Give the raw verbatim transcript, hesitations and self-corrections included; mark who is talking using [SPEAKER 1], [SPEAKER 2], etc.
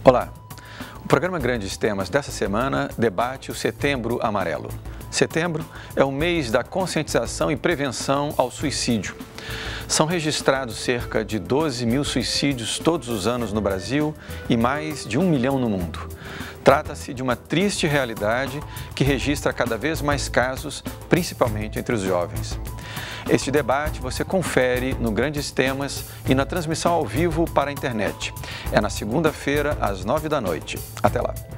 [SPEAKER 1] Olá, o programa Grandes Temas dessa semana debate o Setembro Amarelo. Setembro é o mês da conscientização e prevenção ao suicídio. São registrados cerca de doze mil suicídios todos os anos no Brasil e mais de um milhão no mundo. Trata-se de uma triste realidade que registra cada vez mais casos, principalmente entre os jovens. Este debate você confere no Grandes Temas e na transmissão ao vivo para a internet. É na segunda-feira, às nove da noite. Até lá!